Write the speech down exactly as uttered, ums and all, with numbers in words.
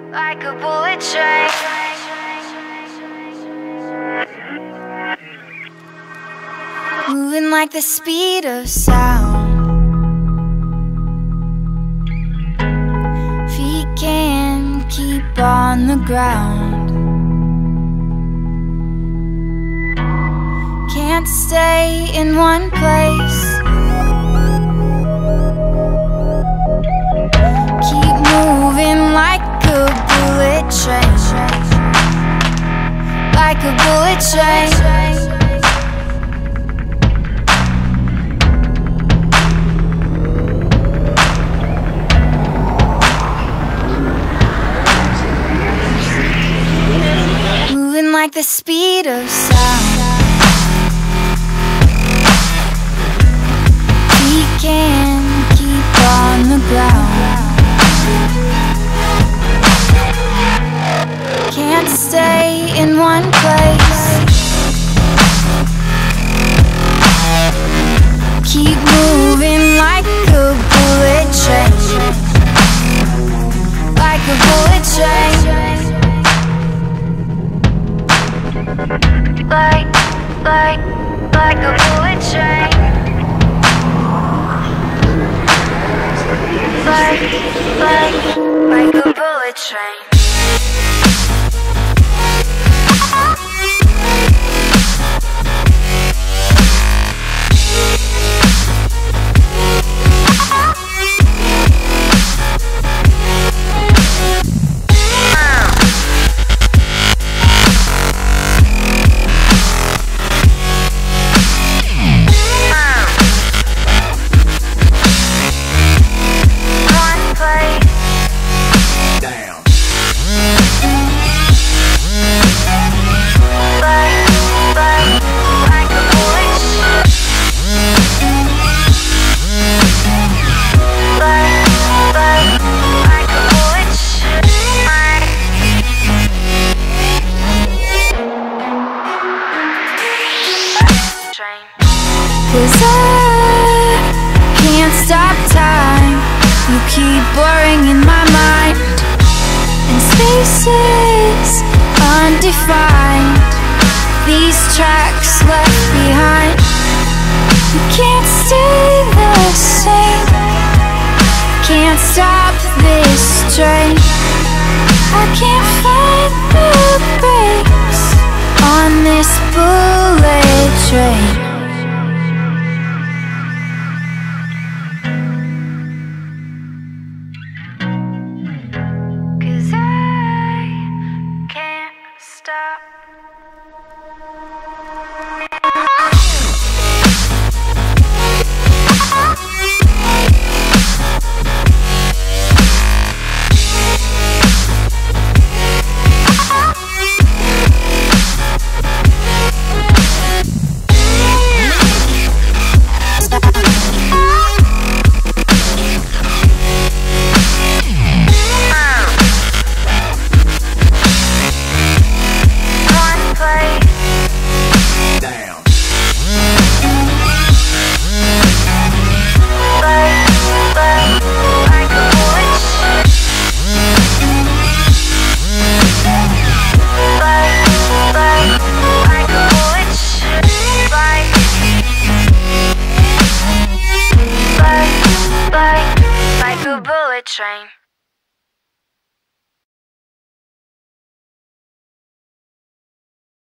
like a bullet train. Moving like the speed of sound. Feet can't keep on the ground. Can't stay in one place. Keep moving like a bullet train. Like a bullet train. Moving like the speed of sound. We can't keep on the ground. Can't stay in one place. Keep moving like a bullet train. Like a bullet train. Like, like, like a bullet train. Like, like, like a bullet train. Cause I can't stop time. You keep blurring in my mind, and spaces undefined. These tracks left behind. You can't stay the same. Can't stop this train. I can't find the brakes on this bullet train. Stop. Like a bullet train.